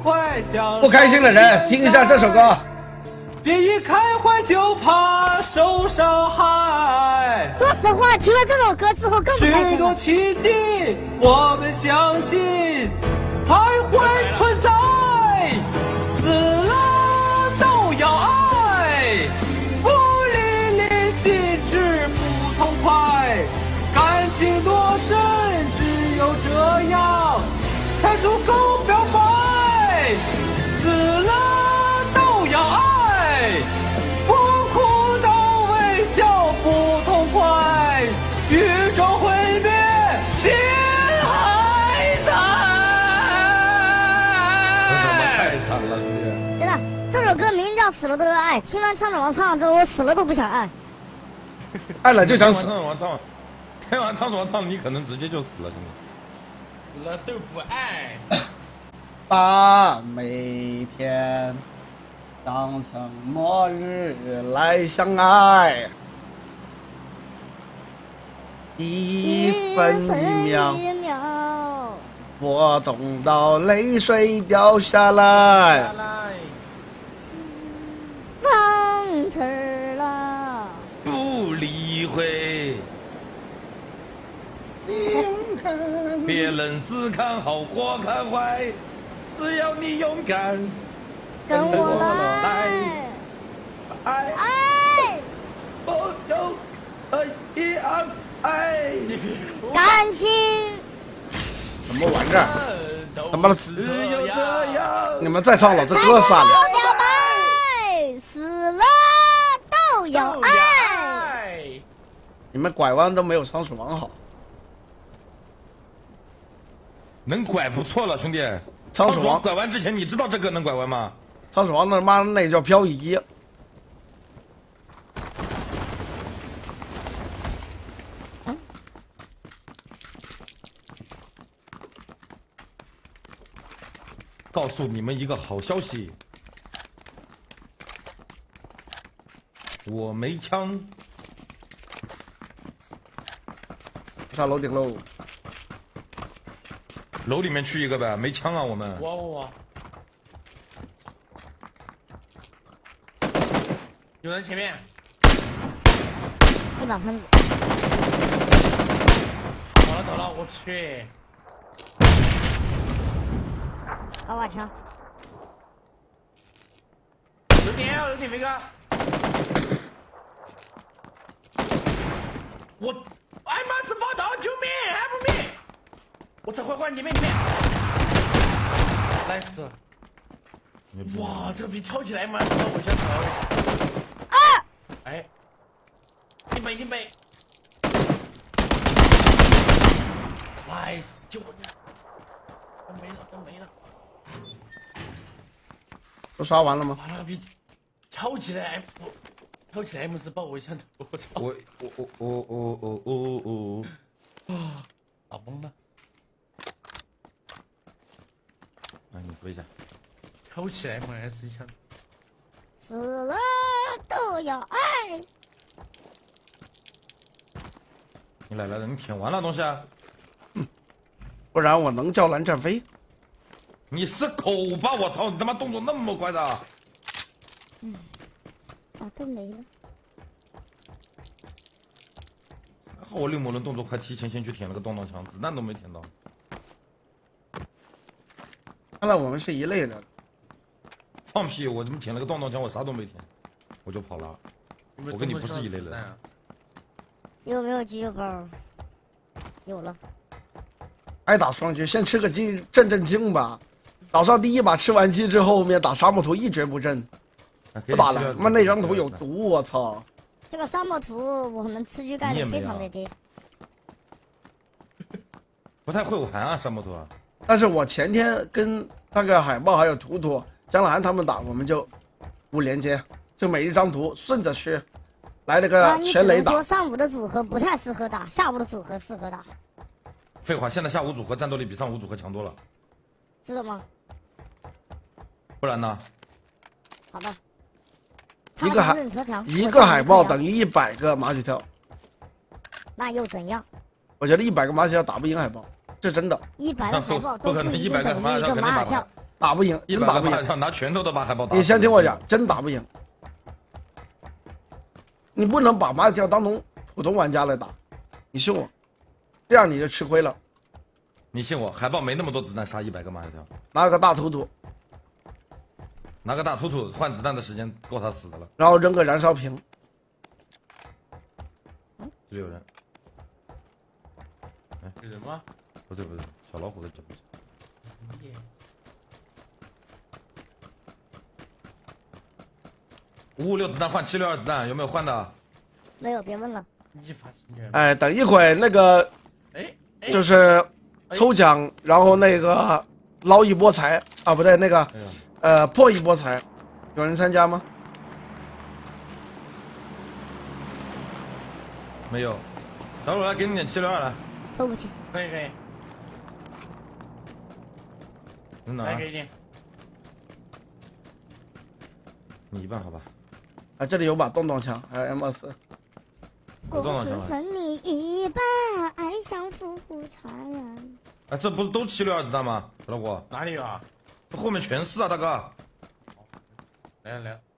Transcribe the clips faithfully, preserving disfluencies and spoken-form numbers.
怀想。 不开心的人听一下这首歌。 别一开怀就怕受伤害。 说实话，听了这首歌之后更不开心了。 许多奇迹，我们相信才会存在。死了都要爱，不淋漓尽致不痛快。感情多深，只有这样才足够表白。死了都要爱，不哭都微笑不痛快。宇宙毁灭，心还在。 太惨了，兄弟！ 真的，这首歌名字叫《死了都要爱》，听完唱着王唱之后，我死了都不想爱。 爱了就想死。 听完王唱，听完唱着王唱，你可能直接就死了，兄弟。 死了都不爱。 把每天当成末日来相爱，一分一秒， 一秒我懂到泪水掉下来。 忘词儿了， 不理会，别人是看好或看坏，只要你勇敢跟我来， 爱爱， 不有呃一样爱。 感情。 什么玩意儿？他妈的， 只有这样。 你们再唱老子歌散了。 表白，死了都要爱。 你们拐弯都没有仓鼠王好。 能拐不错了，兄弟。 仓鼠王拐弯之前，你知道这个能拐弯吗？ 仓鼠王他妈那叫漂移。 告诉你们一个好消息，我没枪。 下楼顶喽。 楼里面去一个呗，没枪啊，我们。 我我我。有人前面。 一把喷子。 倒了倒了，我去。 高瓦枪。 有点有点飞哥。我挨马子报道，救命！还不命！我在坏坏里面里面。nice。哇，这个比跳起来马子报我先头。 啊！ 哎，一杯一杯。nice， 救我！都没了，都没了。 都刷完了吗？ 完了，比跳起来，我跳起来 M 四爆我一下头，我操！ 我我我我我我我我我啊，打崩了！ 啊，你扶一下。 跳起来嘛，还是一下。 死了都要爱。 你来来了，你舔完了东西啊？ 不然我能叫蓝战飞？ 你是口吧？我操！你他妈动作那么快的！ 嗯，啥都没了。 还好我绿魔人动作快，提前先去舔了个洞洞枪，子弹都没舔到。 看来我们是一类人。 放屁！我怎么舔了个洞洞枪，我啥都没舔，我就跑了。我跟你不是一类人。 有没有急救包？有了。 挨打双狙，先吃个鸡镇镇惊吧。岛上第一把吃完鸡之后，后面打沙漠图一蹶不振。不打了，他妈那张图有毒，我操！ 这个沙漠图我们吃狙概率非常的低。 不太会玩啊，沙漠图。 但是我前天跟那个海豹还有图图、江兰他们打，我们就五连接，就每一张图顺着去，来了个全雷打。 说上午的组合不太适合打，下午的组合适合打。 废话，现在下午组合战斗力比上午组合强多了， 知道吗？ 不然呢？ 好的。 一个海一个海豹等于一百个马血跳， 那又怎样？ 我觉得一百个马血跳打不赢海豹，这真的。 一百个海豹都不可能，一百个马血跳肯定打不赢。 打不赢，真打不赢。 拿拳头都把海豹打。 你先听我讲，真打不赢。你不能把马里跳当成普通玩家来打，你信我，这样你就吃亏了。 你信我，海豹没那么多子弹杀一百个马里跳。 拿个大突突， 拿个大突突换子弹的时间够他死的了。 然后扔个燃烧瓶。 这里有人。 哎，有人吗？ 不对不对，小老虎的脚步。五五六子弹换七六二子弹，有没有换的？ 没有，别问了。 哎，等一会那个， 哎， 就是抽奖，然后那个捞一波财啊，不对，那个，呃，破一波财，有人参加吗？ 没有，等会儿来给你点七六二来。 抽不起。 可以可以。 在哪？ 来给你。 你一半好吧？ 啊，这里有把洞洞枪，还有 M 二四。 果子分你一半，爱像复古茶呀。 啊，这不是都七六二子弹吗？小老虎。 哪里有啊？ 后面全是啊，大哥。 来了来了。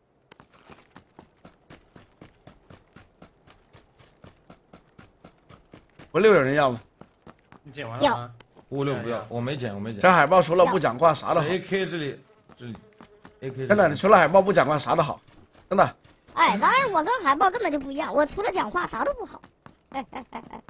五六有人要吗？ 你捡完了吗？ 五六不要，我没捡，我没捡。 这海豹除了不讲话啥都好。 A K 这里，这里 ，A K 真的，除了海豹不讲话啥都好，真的。 哎，当然我跟海豹根本就不一样，我除了讲话啥都不好。哎哎哎哎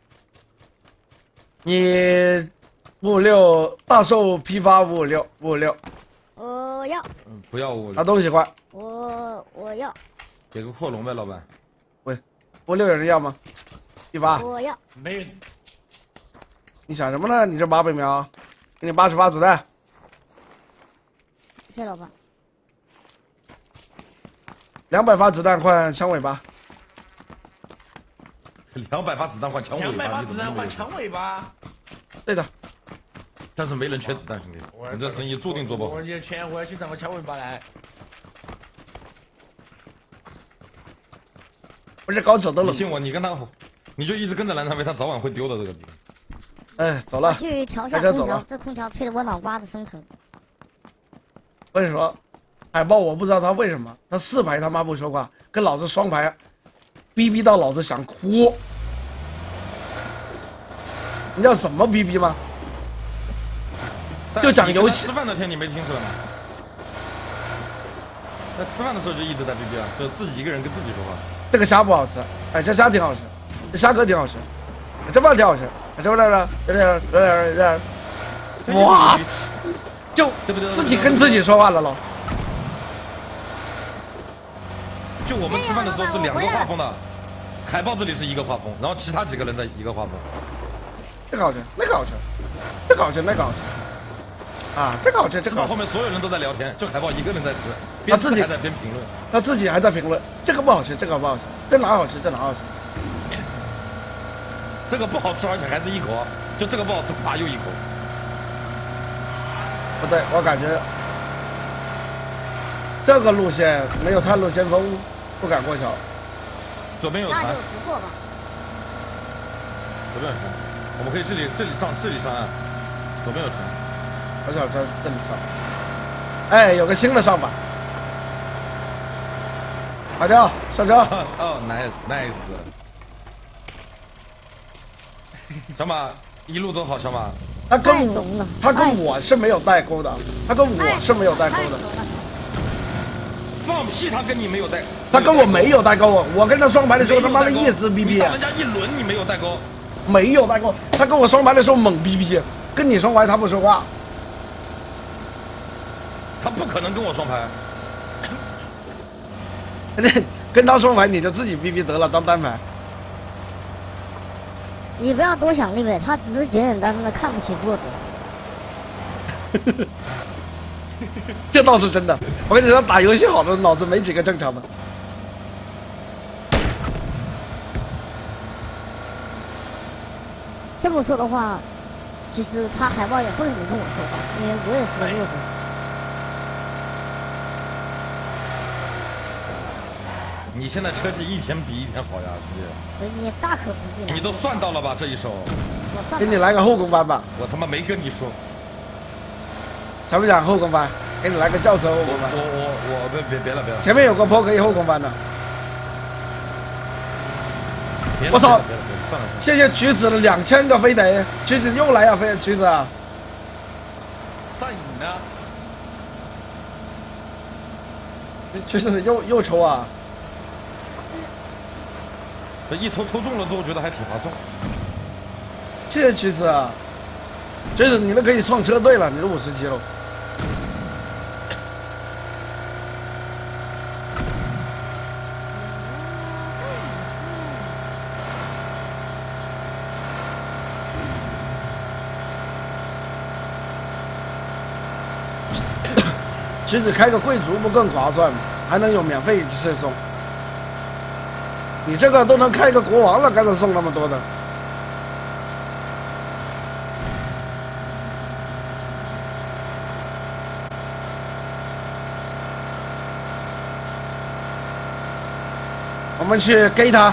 你五五六大寿批发五五六五五六。 我要。 嗯，不要五五六。 啥东西换？ 我我要。 给个扩容呗，老板。 喂，五六有人要吗？批发。 我要。 没有。 你想什么呢？你这八百秒，给你八十发子弹。 谢谢老板。 两百发子弹换枪尾巴。 两百发子弹换枪尾巴。 两百发子弹换枪尾巴。 对的。 但是没人缺子弹，兄弟，你这生意注定做不好。 我有钱，我要去找个枪尾巴来。 不是高手都冷。 你信我，你跟他，你就一直跟着蓝长飞，他早晚会丢的这个地方。 哎，走了。 去调下空调，这空调吹得我脑瓜子生疼。 我跟你说，海豹我不知道他为什么，他四排他妈不说话，跟老子双排，逼逼到老子想哭。你知道怎么逼逼吗？就讲游戏。 吃饭那天你没听出来吗？在吃饭的时候就一直在逼逼啊，就自己一个人跟自己说话。 这个虾不好吃，哎，这虾挺好吃，这虾壳挺好吃，这饭挺好吃，这来了，有点有点有点，哇，就自己跟自己说话了喽。 就我们吃饭的时候是两个画风的，海豹这里是一个画风，然后其他几个人在一个画风。 这个好吃，那个好吃，这个好吃，那个好吃。啊，这个好吃，这个好吃。 后面所有人都在聊天，就海豹一个人在吃， 他自己还在边评论， 他自己还在评论，这个不好吃，这个不好吃，这哪好吃，这哪好吃。 这个不好吃，而且还是一口，就这个不好吃，啪又一口。 不对，我感觉这个路线没有探路先锋，不敢过桥。 左边有船， 那就不过吧。 左边有船，我们可以这里这里上这里上岸，左边有船。 我想在这里上。哎，有个新的上法。马雕上车。 哦 ，nice nice。小马一路走好，小马。 他跟我他跟我是没有代沟的，他跟我是没有代沟的。 放屁！他跟你没有代， 他跟我没有代沟。我跟他双排的时候，他妈的一直逼逼。 人家一轮你没有代沟。 没有代沟，他跟我双排的时候猛逼逼，跟你双排他不说话。 他不可能跟我双排。 那跟他双排你就自己逼逼得了，当单排。 你不要多想，立伟，他只是简简单单的看不起作者。 这倒是真的。我跟你说，打游戏好的脑子没几个正常的。 这么说的话，其实他海豹也不可能跟我说话，因为我也是个弱者。 你现在车技一天比一天好呀，兄弟。 所以你大可不必。 你都算到了吧这一手？ 我算。 给你来个后空翻吧。 我他妈没跟你说。 想不想后空翻？给你来个轿车后空翻。 我我我别别别了别了。 前面有个坡可以后空翻的。我操！谢谢橘子的两千个飞碟，橘子又来呀、啊，飞橘子啊！ 上瘾了。 橘子又又抽啊！ 这一抽抽中了之后，觉得还挺划算。 谢谢橘子啊！橘子，你都可以创车队了，你都五十级了。橘子开个贵族不更划算吗？还能有免费试送。你这个都能开个国王了，干嘛送那么多的？我们去给他。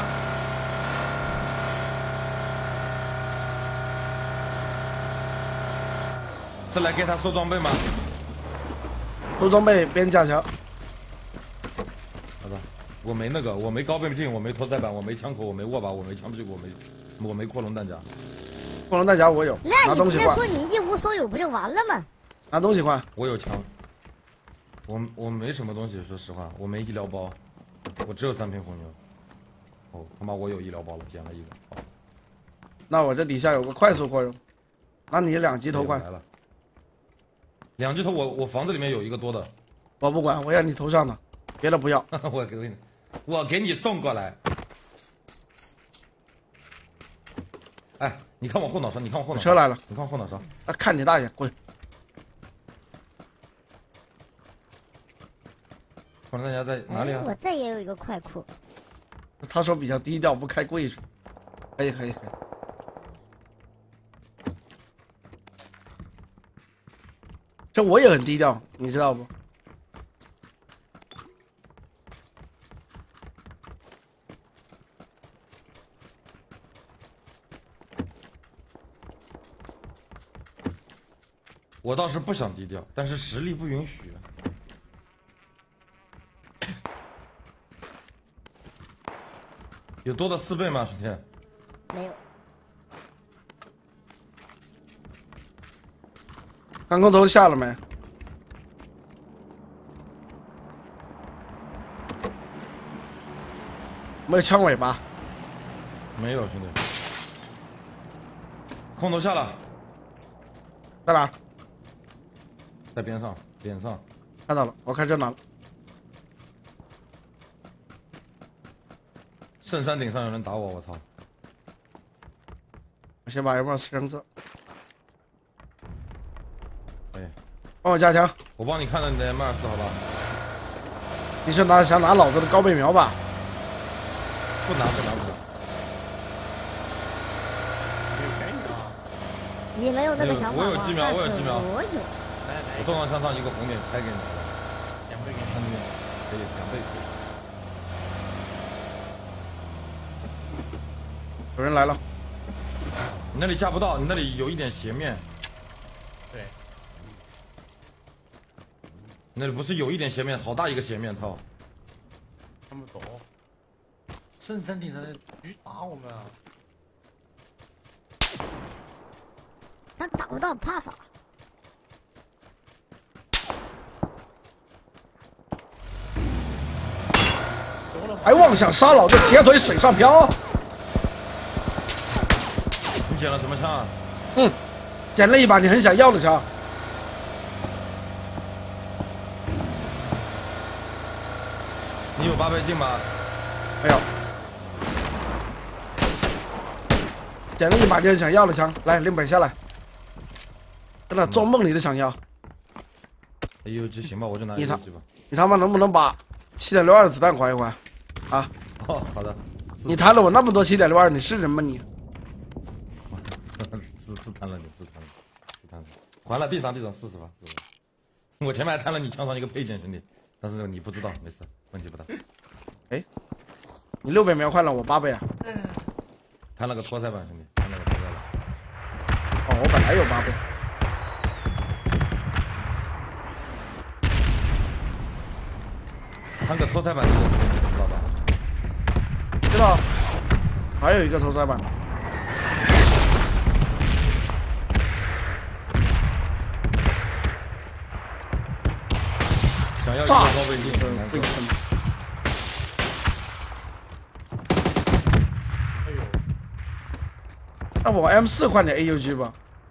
是来给他收装备吗？ 收装备边架桥。 好的，我没那个，我没高倍镜，我没拖塞板，我没枪口，我没握把，我没枪屁股，我没，我没扩容弹夹。 扩容弹夹我有， 那你直接拿东西换。 说你一无所有不就完了吗？ 拿东西换。 我有枪，我我没什么东西，说实话，我没医疗包，我只有三瓶红牛。哦，他妈我有医疗包了，捡了一个，操！ 那我这底下有个快速扩容，那你两级头快。 来了。两级头我我房子里面有一个多的， 我不管，我要你头上的，别的不要。 我给你，我给你送过来。哎，你看我后脑勺，你看我后脑勺。 车来了， 你看我后脑勺。 那看你大爷，滚！ 放大家在哪里啊？ 我这也有一个快库。 他说比较低调，不开贵数。可以可以可以。这我也很低调，你知道不？ 我倒是不想低调，但是实力不允许。有多的四倍吗，水天？ 没有。 刚空头下了没？没有枪尾巴。 没有，兄弟。空头下了。 在哪？ 在边上，脸上。 看到了，我看这哪了？ 圣山顶上有人打我，我操！ 我先把 M 二升着。 哎， 帮我加强。 我帮你看了你的 M 二四，好吧？ 你是拿想拿老子的高倍苗吧？ 不拿不拿不拿。 你没有那个想法吗？ 我有机苗，我有机苗。 我有。 我动荡向上一个红点拆给你。 两倍给你。 看这边，可以，两倍可以。 有人来了。 你那里架不到，你那里有一点斜面。 对。 那里不是有一点斜面，好大一个斜面，操！ 看不懂。圣山顶上的狙打我们啊！ 他打不到，怕啥？ 还妄想杀老子铁腿水上漂！ 你捡了什么枪啊？ 嗯，捡了一把你很想要的枪。 你有八倍镜吗？ 没有。捡了一把你很想要的枪，来，林北下来。真的做梦你都想要。 有一支行吧，我就拿一支吧。 你他妈能不能把七点六二子弹还一还？啊！ 哦，好的。 你贪了我那么多七点六二，你是人吗你？ 是是贪了你，是贪了，是贪了。还了，地上地上四十吧，四十。我前面还贪了你枪上一个配件，兄弟，但是你不知道，没事，问题不大。 哎，你六倍苗换了，我八倍啊。 贪了个拖塞板，兄弟，贪了个拖塞板。 哦，我本来有八倍。 三个偷塞版这个你不知道吧？ 知道。还有一个偷塞版。 想要炸高倍镜很难受。 哎呦， 那我 M 四换点 A U G 吧，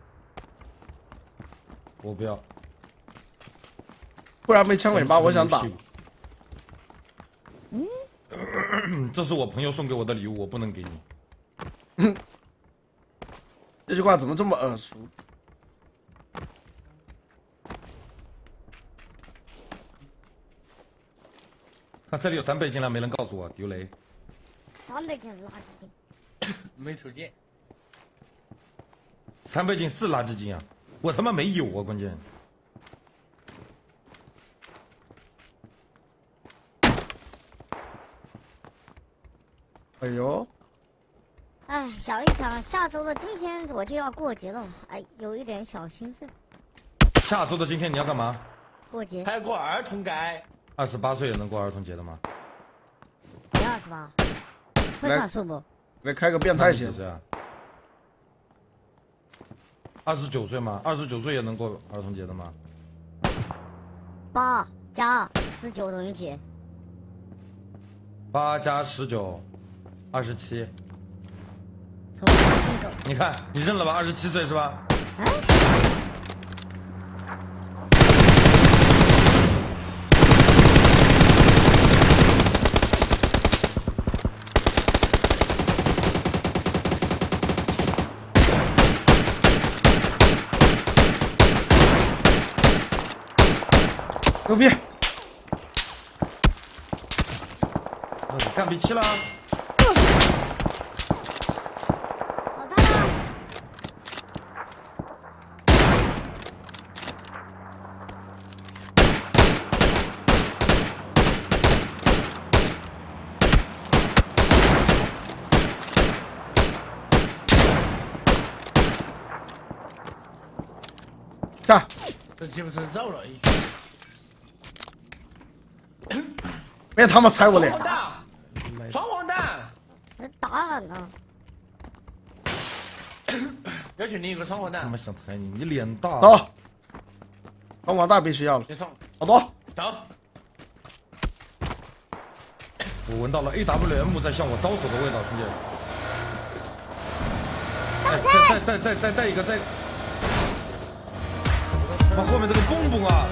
我不要， 不然没枪尾巴，我想打。 嗯，这是我朋友送给我的礼物，我不能给你。 这句话怎么这么耳熟？ 看这里有三倍镜了，没人告诉我，丢雷。 三倍镜垃圾镜， 没瞅见。 三倍镜是垃圾镜啊，我他妈没有啊，关键。 哎呦！ 哎，想一想，下周的今天我就要过节了，还有一点小兴奋。 下周的今天你要干嘛？ 过节。 还过儿童节。 二十八岁能过儿童节的吗？ 你二十八，会算数不？ 来开个变态险。 二十九岁吗？二十九岁也能过儿童节的吗？ 八加十九等于几？ 八加十九，二十七。 从那个， 你看，你认了吧？二十七岁是吧？ 哎。 牛逼！ 你干比气了？ 好的了。 下。 这岂不成肉了？一别他妈踩我脸！ 双黄蛋，双黄蛋， 那打俺呢？ 要求你一个双黄蛋。 他妈想踩你，你脸大。 走，双黄蛋必须要了。 你上， 好多。 走。 我闻到了 A W M 在向我招手的味道，兄弟。再再再再再再一个再。把后面这个蹦蹦啊！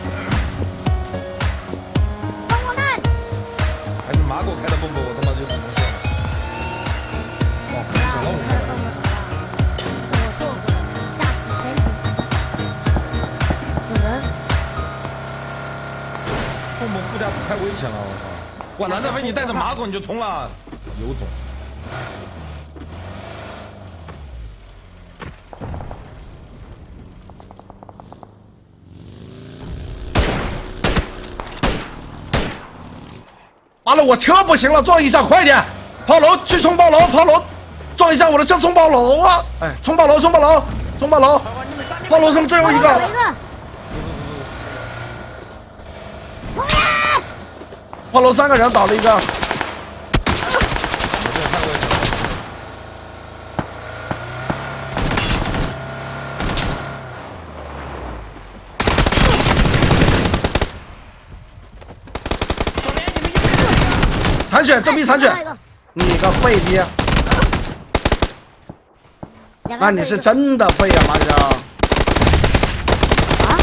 双黄蛋。 还是马狗开的蹦蹦，我他妈就很能笑。哇，开始了我们。 我做过了，价值全景。有人。 蹦蹦副驾驶太危险了，我操！哇，蓝大飞，你带着马狗你就冲了，有种！ 完了，我车不行了，撞一下，快点！炮楼去冲炮楼，炮楼撞一下我的车，冲炮楼啊！哎，冲炮楼，冲炮楼，冲炮楼！炮楼上最后一个。炮楼三个人倒了一个。残血，这逼残血！你个废逼！那你是真的废啊，马哥！ 啊？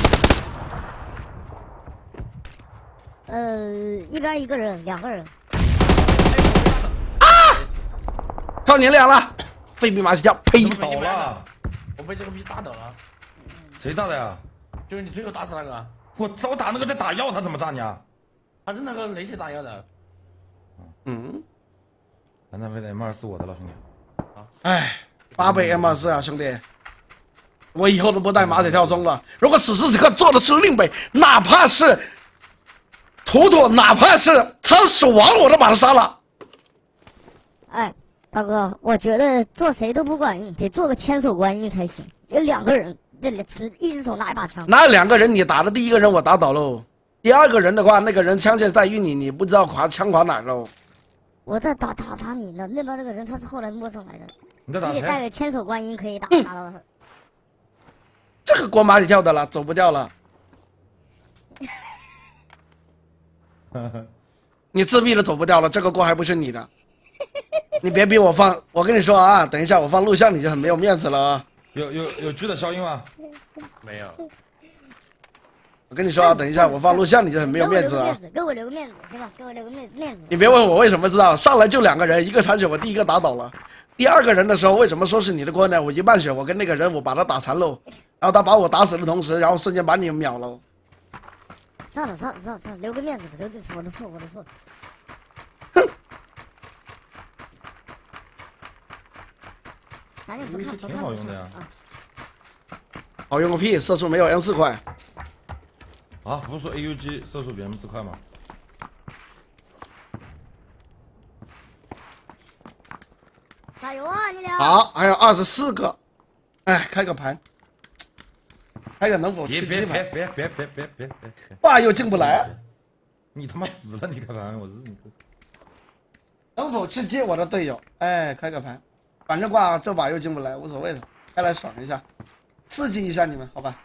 呃，一边一个人，两个人。 啊！靠你俩了，废逼马戏跳！呸！ 倒了！ 我被这个逼打倒了。 谁炸的呀？ 就是你最后打死那个。 我操！我打那个在打药，他怎么炸你啊？ 他是那个雷铁打药的。 嗯。 蓝大飞的 M 二是我的了，兄弟。 哎，八倍 M 二四啊，兄弟！我以后都不带马仔跳钟了。如果此时此刻做的是令北，哪怕是图图，哪怕是仓鼠王，我都把他杀了。 哎，大哥，我觉得做谁都不管用，得做个千手观音才行。有两个人，这一只手拿一把枪。 哪有两个人？你打的第一个人我打倒喽。 第二个人的话，那个人枪械在于你，你不知道划枪划哪儿喽。 我在打打打你呢，那边那个人他是后来摸上来的。 你在打谁？ 可以带个千手观音可以打打到他。 这个过马里跳的了，走不掉了。你自闭了，走不掉了，这个锅还不是你的。你别逼我放，我跟你说啊，等一下我放录像你就很没有面子了啊。 有有有狙的消音吗？ 没有。 我跟你说啊，等一下我放录像你就很没有面子啊。 给我留个面子，行吧？给我留个面面子。 你别问我为什么知道，上来就两个人，一个残血我第一个打倒了，第二个人的时候为什么说是你的锅呢？我一半血，我跟那个人我把他打残喽，然后他把我打死的同时，然后瞬间把你秒了。 算了算了算了算了，留个面子，留个我的错我的错。 哼。 反正不看不看。 挺好用的呀。 好用个屁，射速没有 M 四快。 啊，不是说 A U G 射速比 M 四快吗？ 加油啊，你俩！ 好，还有二十四个，哎，开个盘，开个能否吃鸡盘？ 别别别别别别别！ 哇，又进不来！ 你他妈死了！你开盘，我日你个！ 能否吃鸡？我的队友，哎，开个盘，反正挂这把又进不来，无所谓的，开来爽一下，刺激一下你们，好吧？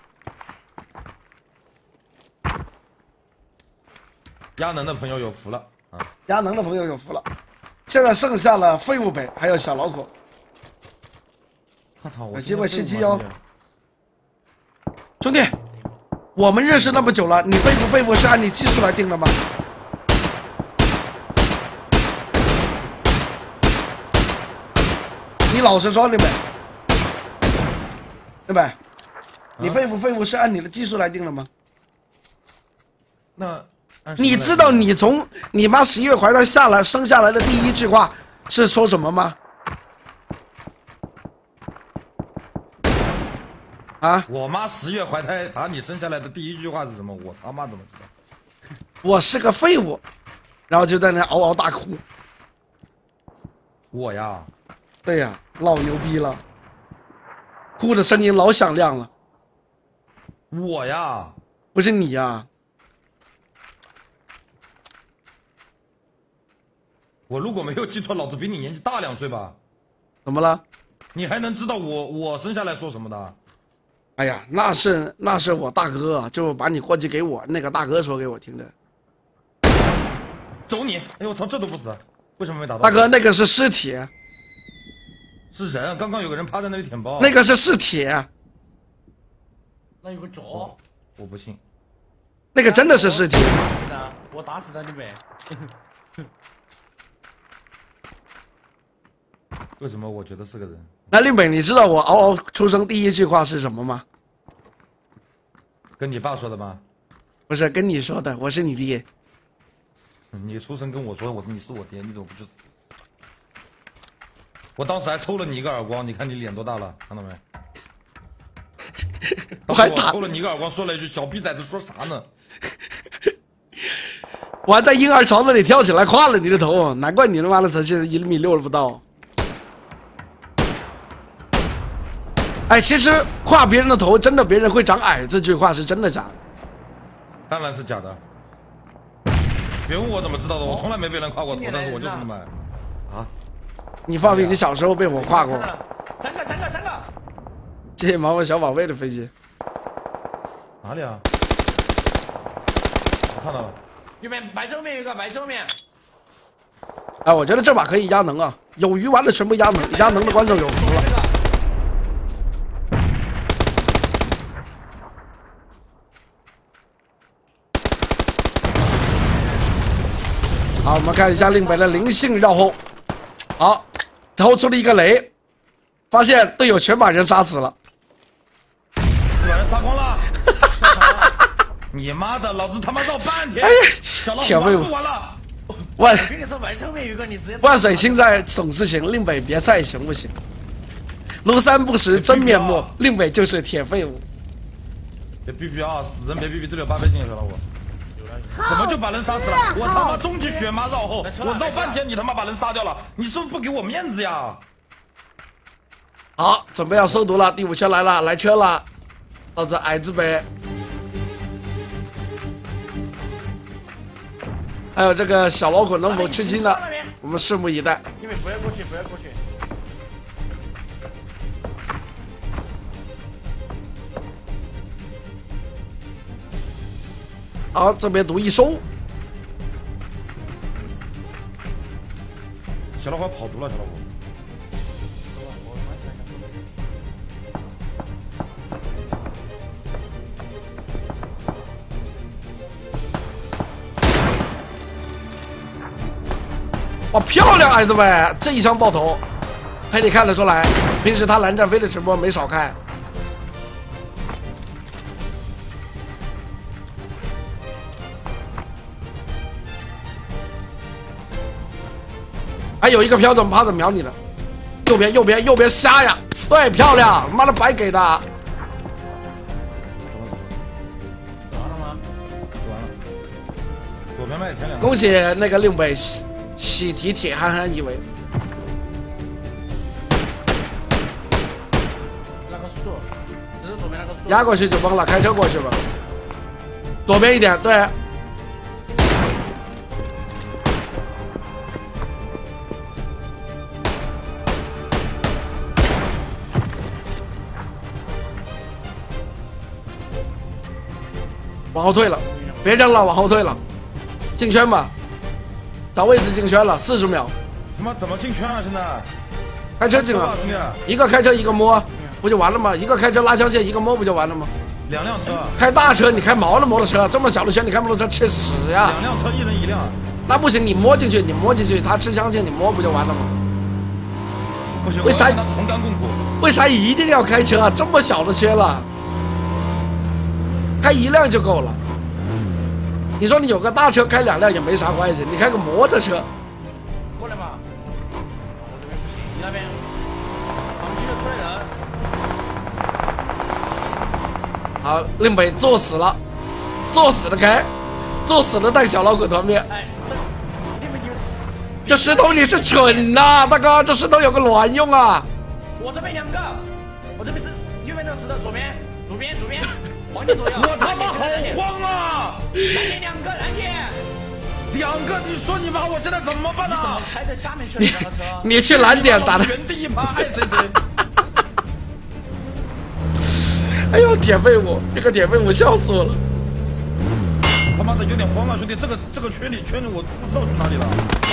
亚能的朋友有福了啊！ 亚能的朋友有福了。现在剩下了废物北，还有小老虎。 我操！ 有机会吃鸡哦，兄弟，我们认识那么久了，你废不废物是按你技术来定的吗？你老实说，李北，李北，你废不废物是按你的技术来定的吗？ 那。 你知道你从你妈十一月怀胎下来生下来的第一句话是说什么吗？啊！ 我妈十月怀胎把你生下来的第一句话是什么？我他妈怎么知道？ 我是个废物，然后就在那嗷嗷大哭。 我呀， 对呀，老牛逼了，哭的声音老响亮了。 我呀， 不是你呀。 我如果没有记错，老子比你年纪大两岁吧？ 怎么了？ 你还能知道我我生下来说什么的？ 哎呀，那是那是我大哥，就把你过继给我那个大哥说给我听的。 走你！哎呦我操，这都不死，为什么没打到？ 大哥，那个是尸体。 是人，刚刚有个人趴在那里舔包。 那个是尸体。 那有个脚。 我不信。 那个真的是尸体。 打死的，我打死的你呗。 为什么我觉得是个人？ 那令北，你知道我嗷嗷出生第一句话是什么吗？ 跟你爸说的吗？ 不是跟你说的，我是你爹。 你出生跟我说我你是我爹，你怎么不去死？我当时还抽了你一个耳光，你看你脸多大了，看到没？ 我还打我抽了你一个耳光，说了一句小逼崽子说啥呢？ 我还在婴儿床那里跳起来跨了你的头，难怪你他妈的才现在一米六不到。哎，其实跨别人的头，真的别人会长矮，这句话是真的假的？ 当然是假的。别问我怎么知道的，我从来没被人跨过头，但是我就是那么矮。啊？ 你放屁！你小时候被我跨过。 三个，三个，三个。 谢谢毛毛小宝贝的飞机。 哪里啊？我看到了。 右边白正面有一个白正面。 哎，我觉得这把可以压能啊！有鱼丸的全部压能，压能的观众有福了。好，我们看一下令北的灵性绕后。好，投出了一个雷，发现队友全把人杀死了。 把人杀光了。你妈的，老子他妈绕半天。 哎小老铁废物虎完了。 万我跟你说，白正面有一个，你直接。 万水清在总是行，令北别菜行不行？庐山不识真面目，令北就是铁废物。 别逼逼啊！死人别逼逼，这里有八倍镜，小老虎。怎么就把人杀死了？我他妈终极血妈绕后，我绕半天，你他妈把人杀掉了，你是不是不给我面子呀？ 好，准备要收毒了，第五圈来了，来车了，老子矮子北。 还有这个小老虎能否吃鸡呢？我们拭目以待。 你们不要过去，不要过去。 好，这边毒一收。 小老虎跑毒了，小老虎。 哇，漂亮，孩子们，这一枪爆头，还得看得出来，平时他蓝战飞的直播没少看。还有一个飘着趴着瞄你的，右边右边右边瞎呀，对，漂亮，妈的白给的。 死完了吗？ 死完了。左边卖天亮。 恭喜那个令北。 喜提铁憨憨以为那个树，只是左边那个树。 压过去就崩了，开车过去吧。左边一点，对。往后退了，别扔了，往后退了，进圈吧。 找位置进圈了，四十秒。 他妈怎么进圈啊？现在开车进了，一个开车一个摸，不就完了吗？一个开车拉枪线，一个摸不就完了吗？ 两辆车， 开大车你开毛了摩托车，这么小的圈你开摩托车吃屎呀！ 两辆车一人一辆， 那不行，你摸进去，你摸进去，他吃枪线，你摸不就完了吗？ 不行， 为啥同甘共苦？ 为啥一定要开车啊？这么小的圈了，开一辆就够了。 你说你有个大车开两辆也没啥关系，你开个摩托车， 过来嘛，我这边不行，你那边，旁边出来人。 好，令北作死了，作死的开，作死的带小老虎团灭。 哎，这你们你们， 这石头你是蠢呐、大哥，这石头有个卵用啊！ 我这边两个，我这边是右边那个石头，左边，左边，左边，往前左右。 我他妈好慌啊！ 蓝点两个，蓝点两个，你说你妈，我现在怎么办呢、啊？ 开在下面去了那个车。 你去蓝点打的， 原地一趴，爱谁谁。 哎呦，铁废物，这个铁废物笑死我了！ 他妈的有点慌啊，兄弟，这个这个圈里圈里我不知道去哪里了。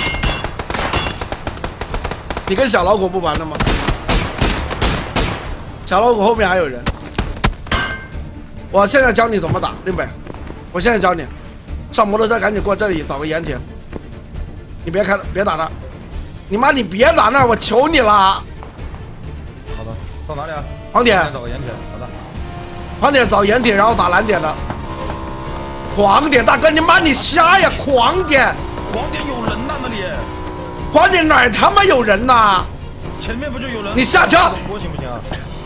你跟小老虎不玩了吗？小老虎后面还有人，我现在教你怎么打，令北。 我现在教你，上摩托车赶紧过这里找个掩体，你别开，别打他，你妈你别打那，我求你了。 好的，到哪里啊？ 黄点， 找个掩体。好的， 黄点找掩体，然后打蓝点的。狂点，大哥你妈你瞎呀！狂点， 黄点有人呐那里。 狂点哪儿他妈有人呐？ 前面不就有人？ 你下车。 我行不行啊？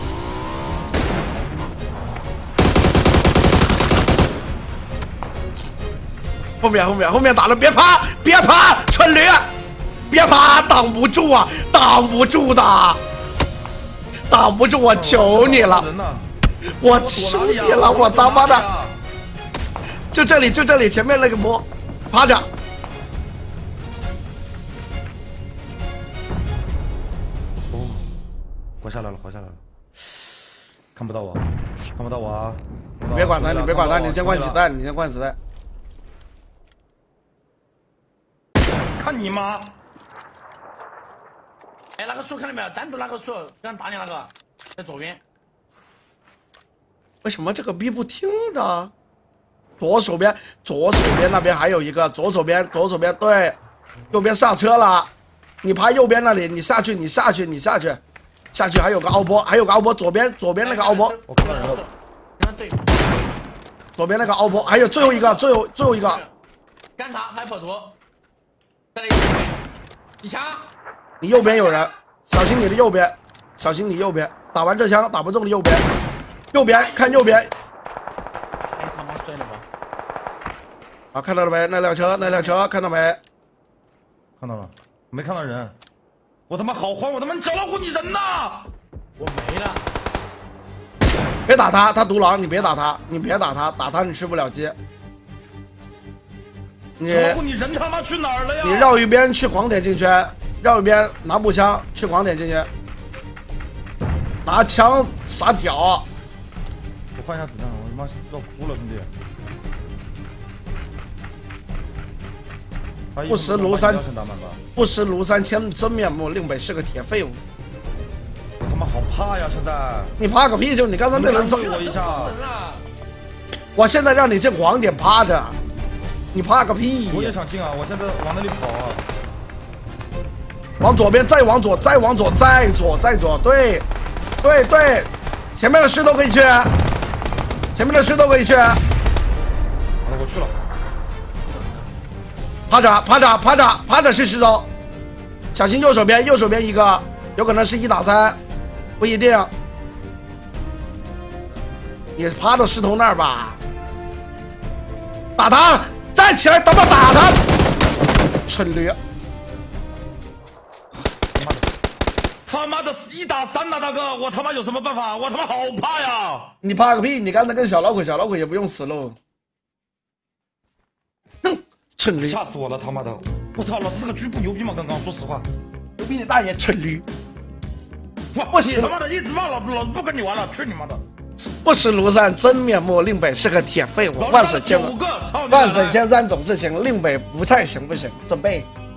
后面后面后面打了，别怕别怕，蠢驴，别怕，挡不住啊，挡不住的，挡不住，我求你了，我求你了，我他妈的，就这里就这里前面那个坡，趴着， 哦，活下来了，活下来了，看不到我，看不到我啊！ 你别管他，你别管他，你先换子弹，你先换子弹。 看你妈！ 哎，那个树看到没有？单独那个树，刚打你那个，在左边。 为什么这个逼不听的？左手边，左手边那边还有一个，左手边，左手边对，右边下车了。你爬右边那里，你下去，你下去，你下去，下去还有个凹坡，还有个凹坡，左边左边那个凹坡， 我看到人了。跟他对。 左边那个凹坡，还有最后一个，最后最后一个。 干他，还跑图。 在那边，一枪。 你右边有人，小心你的右边，小心你右边，打完这枪打不中你右边，右边看右边。 哎他妈摔了吧！ 啊，看到了没？那辆车，那辆车看到没？ 看到了，没看到人。我他妈好慌！我他妈小老虎，你人呢？ 我没了。 别打他，他独狼，你别打他，你别打他，打他你吃不了鸡。 你老虎，你人他妈去哪儿了呀？ 你绕一边去광点进去，绕一边拿步枪去광点进去，拿枪杀屌。 我换一下子弹，我他妈要哭了，兄弟。 不识庐山，不识庐山千真面目，令北是个铁废物。 我他妈好怕呀！现在你怕个屁！就你刚才那人生我一下。 我现在让你进黄点趴着，你怕个屁！ 我也想进啊！我现在往那里跑啊！ 往左边，再往左，再往左，再左，再左，对，对对，前面的石头可以去，前面的石头可以去。好了， 我去了。 趴着，趴着，趴着，趴着是石头，小心右手边，右手边一个，有可能是一打三，不一定。你趴到石头那儿吧。打他！站起来，他妈打他！蠢驴！ 他妈的一打三呐，大哥，我他妈有什么办法？我他妈好怕呀！ 你怕个屁！你刚才跟小老虎，小老虎也不用死喽。哼，蠢驴！ 吓死我了，他妈的！我操，老子这个局不牛逼吗？刚刚说实话， 牛逼你大爷，蠢驴！ 我我你他妈的一直骂老子，老子不跟你玩了，去你妈的！ 不识庐山真面目，令北是个铁废物。万水千山，万水千山总是情，令北不太行不行？准备。